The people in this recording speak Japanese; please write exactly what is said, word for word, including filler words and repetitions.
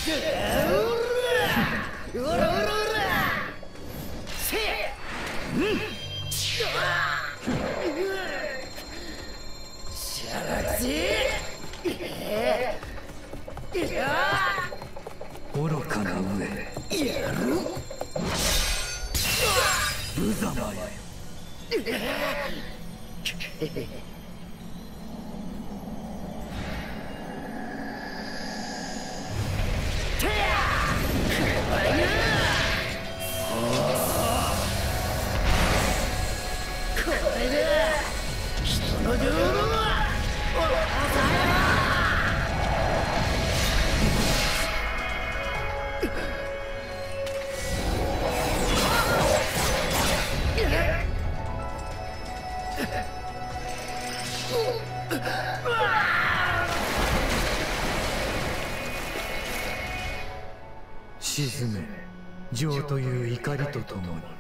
うらうらうらせえしゃらくぜ愚かな上やる無様よ。 これで人のルールは沈め情という怒りとともに。